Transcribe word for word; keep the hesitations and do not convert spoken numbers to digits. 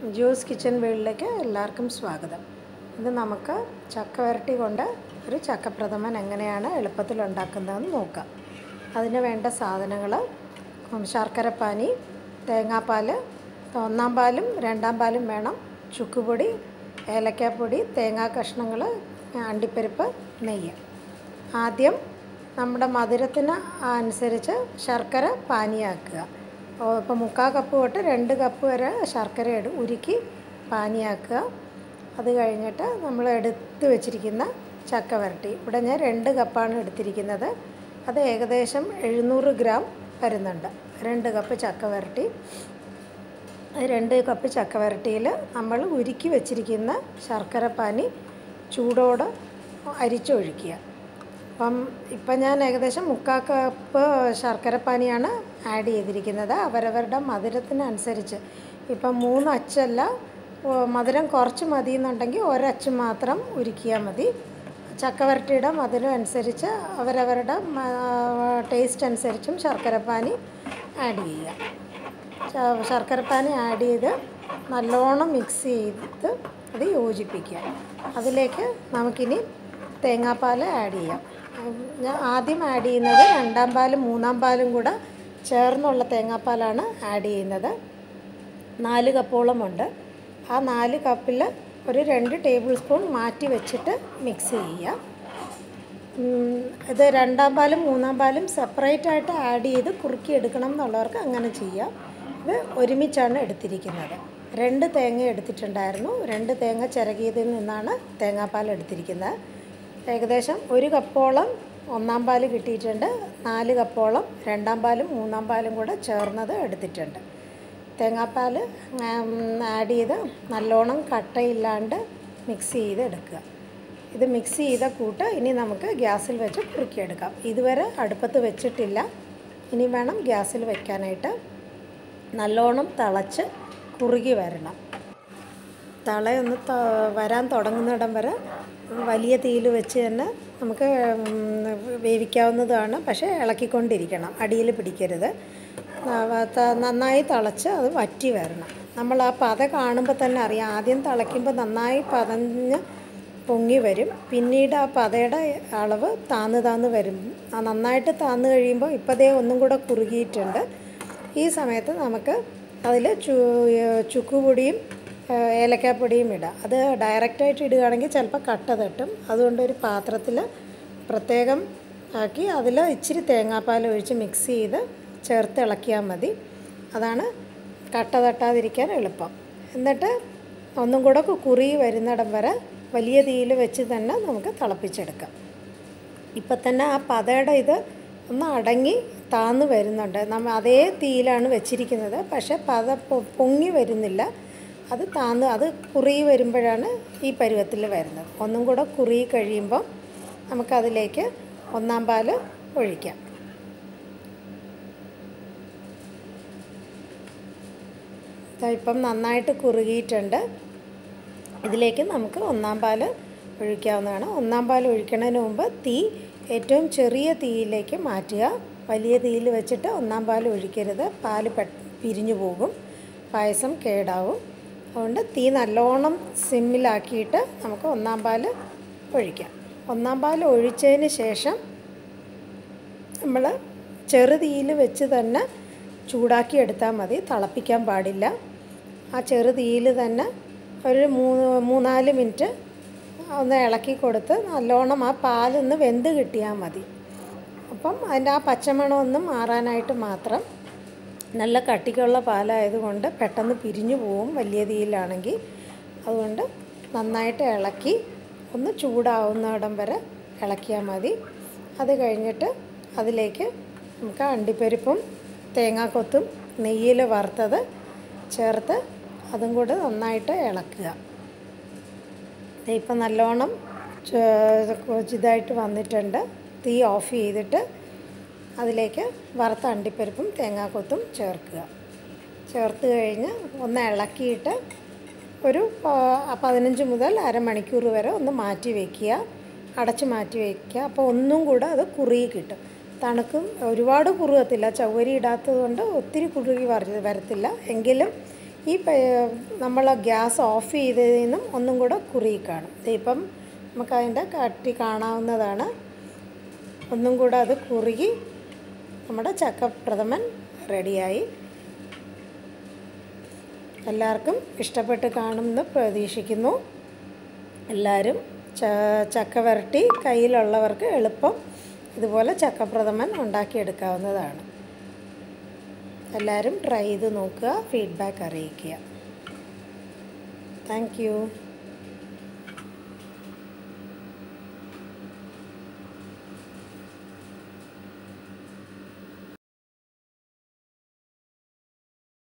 Juice kitchen വേൾഡിലേക്ക് എല്ലാവർക്കും സ്വാഗതം. ഇന്ന് നമുക്ക് ചക്ക വരട്ടി കൊണ്ട് ഒരു ചക്കപ്രഥമൻ എങ്ങനെയാണ് എളുപ്പത്തിൽ ഉണ്ടാക്കുന്നതെന്ന് നോക്കാം. അതിന് വേണ്ട സാധനങ്ങൾ: ശർക്കരപ്പാനി, തേങ്ങാപ്പാൽ, ഒന്നാം പാലും രണ്ടാം പാലും വേണം, ചുക്കുപൊടി, ഏലക്കാപ്പൊടി, തേങ്ങാ കഷ്ണങ്ങൾ, അണ്ടിപ്പരിപ്പ്, നെയ്യ്. ആദ്യം നമ്മുടെ മധുരത്തിന് അനുസരിച്ച് ശർക്കര പാനിയാക്കുക. ഇപ്പോൾ മുക്കാൽ കപ്പ് തൊട്ട് രണ്ട് കപ്പ് വരെ ശർക്കര ഇട ഉരുക്കി പാനിയാക്കുക. അത് കഴിഞ്ഞിട്ട് നമ്മൾ എടുത്ത് വെച്ചിരിക്കുന്ന ചക്ക വരട്ടി, ഇവിടെ ഞാൻ രണ്ട് കപ്പാണ് എടുത്തിരിക്കുന്നത്. അത് ഏകദേശം എഴുന്നൂറ് ഗ്രാം വരുന്നുണ്ട്. രണ്ട് കപ്പ് ചക്ക വരട്ടി. രണ്ട് കപ്പ് ചക്ക വരട്ടിയിൽ നമ്മൾ ഉരുക്കി വെച്ചിരിക്കുന്ന ശർക്കര പാനി ചൂടോടെ അരിച്ചൊഴിക്കുക. അപ്പം ഇപ്പം ഞാൻ ഏകദേശം മുക്കാൽ കപ്പ് ശർക്കരപ്പാനിയാണ് ആഡ് ചെയ്തിരിക്കുന്നത്. അവരവരുടെ മധുരത്തിനനുസരിച്ച്, ഇപ്പം മൂന്ന് അച്ചല്ല, മധുരം കുറച്ച് മതി എന്നുണ്ടെങ്കിൽ ഒരച്ച് മാത്രം ഉരുക്കിയാൽ മതി. ചക്കവരട്ടിയുടെ മധുരം അനുസരിച്ച് അവരവരുടെ ടേസ്റ്റ് അനുസരിച്ചും ശർക്കരപ്പാനി ആഡ് ചെയ്യുക. ശർക്കരപ്പാനി ആഡ് ചെയ്ത് നല്ലോണം മിക്സ് ചെയ്ത് അത് യോജിപ്പിക്കുക. അതിലേക്ക് നമുക്കിനി തേങ്ങാപ്പാൽ ആഡ് ചെയ്യാം. ഞാൻ ആദ്യം ആഡ് ചെയ്യുന്നത് രണ്ടാം പാലും മൂന്നാം പാലും കൂടെ ചേർന്നുള്ള തേങ്ങാപ്പാലാണ് ആഡ് ചെയ്യുന്നത്. നാല് കപ്പോളമുണ്ട്. ആ നാല് കപ്പിൽ ഒരു രണ്ട് ടേബിൾ സ്പൂൺ മാറ്റി വെച്ചിട്ട് മിക്സ് ചെയ്യുക. ഇത് രണ്ടാം പാലും മൂന്നാം പാലും സെപ്പറേറ്റ് ആയിട്ട് ആഡ് ചെയ്ത് കുറുക്കി എടുക്കണം എന്നുള്ളവർക്ക് അങ്ങനെ ചെയ്യാം. ഇത് ഒരുമിച്ചാണ് എടുത്തിരിക്കുന്നത്. രണ്ട് തേങ്ങ എടുത്തിട്ടുണ്ടായിരുന്നു. രണ്ട് തേങ്ങ ചിരകിയതിൽ നിന്നാണ് തേങ്ങാപ്പാൽ എടുത്തിരിക്കുന്നത്. ഏകദേശം ഒരു കപ്പോളം ഒന്നാം പാൽ കിട്ടിയിട്ടുണ്ട്. നാല് കപ്പോളം രണ്ടാം പാലും മൂന്നാം പാലും കൂടെ ചേർന്നത് എടുത്തിട്ടുണ്ട്. തേങ്ങാപ്പാൽ ആഡ് ചെയ്ത് നല്ലോണം കട്ടയില്ലാണ്ട് മിക്സ് ചെയ്ത് എടുക്കുക. ഇത് മിക്സ് ചെയ്ത കൂട്ട് ഇനി നമുക്ക് ഗ്യാസിൽ വെച്ച് കുറുക്കിയെടുക്കാം. ഇതുവരെ അടുപ്പത്ത് വെച്ചിട്ടില്ല, ഇനി വേണം ഗ്യാസിൽ വെക്കാനായിട്ട്. നല്ലോണം തിളച്ച് കുറുകി വരണം. തിളയൊന്ന് വരാൻ തുടങ്ങുന്നിടം വരെ വലിയ തീയിൽ വെച്ച് തന്നെ നമുക്ക് വേവിക്കാവുന്നതാണ്. പക്ഷേ ഇളക്കിക്കൊണ്ടിരിക്കണം, അടിയിൽ പിടിക്കരുത്. നന്നായി തിളച്ച് അത് വറ്റി വരണം. നമ്മൾ ആ പത കാണുമ്പോൾ തന്നെ അറിയാം. ആദ്യം തിളയ്ക്കുമ്പോൾ നന്നായി പതഞ്ഞ് പൊങ്ങി വരും. പിന്നീട് ആ പതയുടെ അളവ് താന്ന് താന്ന് വരും. ആ നന്നായിട്ട് താന്ന് കഴിയുമ്പോൾ ഇപ്പോഴതേ ഒന്നും കൂടെ കുറുകിയിട്ടുണ്ട്. ഈ സമയത്ത് നമുക്ക് അതിൽ ചു ചുക്കുപൊടിയും ഏലക്കാപ്പൊടിയും ഇടാം. അത് ഡയറക്റ്റായിട്ട് ഇടുകയാണെങ്കിൽ ചിലപ്പോൾ കട്ട തട്ടും. അതുകൊണ്ട് ഒരു പാത്രത്തിൽ പ്രത്യേകം ആക്കി അതിൽ ഇച്ചിരി തേങ്ങാപ്പാൽ ഒഴിച്ച് മിക്സ് ചെയ്ത് ചേർത്ത് ഇളക്കിയാൽ മതി. അതാണ് കട്ട തട്ടാതിരിക്കാൻ എളുപ്പം. എന്നിട്ട് ഒന്നും കൂടെ കുറി വരുന്നിടം വരെ വലിയ തീയിൽ വെച്ച് തന്നെ നമുക്ക് തിളപ്പിച്ചെടുക്കാം. ഇപ്പം തന്നെ ആ പതയുടെ ഇത് ഒന്ന് അടങ്ങി താന്ന് വരുന്നുണ്ട്. നമ്മൾ അതേ തീയിലാണ് വെച്ചിരിക്കുന്നത്, പക്ഷേ പത പൊങ്ങി വരുന്നില്ല. അത് താന്ന് അത് കുറി വരുമ്പോഴാണ് ഈ പരുവത്തിൽ വരുന്നത്. ഒന്നും കൂടെ കുറി കഴിയുമ്പോൾ നമുക്കതിലേക്ക് ഒന്നാം പാൽ ഒഴിക്കാം. ഇപ്പം നന്നായിട്ട് കുറുകിയിട്ടുണ്ട്. ഇതിലേക്ക് നമുക്ക് ഒന്നാം പാൽ ഒഴിക്കാവുന്നതാണ്. ഒന്നാം പാൽ ഒഴിക്കുന്നതിന് മുമ്പ് തീ ഏറ്റവും ചെറിയ തീയിലേക്ക് മാറ്റുക. വലിയ തീയിൽ വെച്ചിട്ട് ഒന്നാം പാൽ ഒഴിക്കരുത്. പാൽ പെ പിരിഞ്ഞു പോകും, പായസം കേടാവും. അതുകൊണ്ട് തീ നല്ലോണം സിമ്മിലാക്കിയിട്ട് നമുക്ക് ഒന്നാം പാൽ ഒഴിക്കാം. ഒന്നാം പാൽ ഒഴിച്ചതിന് ശേഷം നമ്മൾ ചെറുതീയിൽ വെച്ച് തന്നെ ചൂടാക്കി എടുത്താൽ മതി, തിളപ്പിക്കാൻ പാടില്ല. ആ ചെറുതീയിൽ തന്നെ ഒരു മൂന്ന് മൂന്നാല് മിനിറ്റ് ഒന്ന് ഇളക്കി കൊടുത്ത് നല്ലോണം ആ പാലൊന്ന് വെന്ത് കിട്ടിയാൽ മതി. അപ്പം അതിൻ്റെ ആ പച്ചമണമൊന്നും മാറാനായിട്ട് മാത്രം. നല്ല കട്ടിക്കുള്ള പാലായതുകൊണ്ട് പെട്ടെന്ന് പിരിഞ്ഞു പോവും വലിയ തീയിലാണെങ്കിൽ. അതുകൊണ്ട് നന്നായിട്ട് ഇളക്കി ഒന്ന് ചൂടാവുന്നിടം വരെ ഇളക്കിയാൽ മതി. അത് കഴിഞ്ഞിട്ട് അതിലേക്ക് നമുക്ക് അണ്ടിപ്പരിപ്പും തേങ്ങാക്കൊത്തും നെയ്യിൽ വറുത്തത് ചേർത്ത് അതും കൂടെ നന്നായിട്ട് ഇളക്കുക. ഇപ്പം നല്ലോണം ഇതായിട്ട് വന്നിട്ടുണ്ട്. തീ ഓഫ് ചെയ്തിട്ട് അതിലേക്ക് വറുത്ത അണ്ടിപ്പരിപ്പും തേങ്ങാക്കൊത്തും ചേർക്കുക. ചേർത്ത് കഴിഞ്ഞ് ഒന്ന് ഇളക്കിയിട്ട് ഒരു പതിനഞ്ച് മുതൽ അരമണിക്കൂർ വരെ ഒന്ന് മാറ്റി വയ്ക്കുക, അടച്ച് മാറ്റി വയ്ക്കുക. അപ്പോൾ ഒന്നും കൂടെ അത് കുറുകി കിട്ടും. തണുക്കും, ഒരുപാട് കുറുകത്തില്ല. ചവ്വരി ഇടാത്തത് കൊണ്ട് ഒത്തിരി കുറുകി വരത്തില്ല. എങ്കിലും ഈ നമ്മൾ ഗ്യാസ് ഓഫ് ചെയ്തതിൽ നിന്നും ഒന്നും കൂടെ കുറുകി കാണും. ഇപ്പം നമുക്കതിൻ്റെ കട്ടി കാണാവുന്നതാണ്. ഒന്നും കൂടെ അത് കുറുകി നമ്മുടെ ചക്കപ്രഥമൻ റെഡിയായി. എല്ലാവർക്കും ഇഷ്ടപ്പെട്ട് കാണുമെന്ന് പ്രതീക്ഷിക്കുന്നു. എല്ലാവരും ചക്ക വരട്ടി കയ്യിലുള്ളവർക്ക് എളുപ്പം ഇതുപോലെ ചക്കപ്രഥമൻ ഉണ്ടാക്കിയെടുക്കാവുന്നതാണ്. എല്ലാവരും ട്രൈ ചെയ്ത് നോക്കുക, ഫീഡ്ബാക്ക് അറിയിക്കുക. Thank U.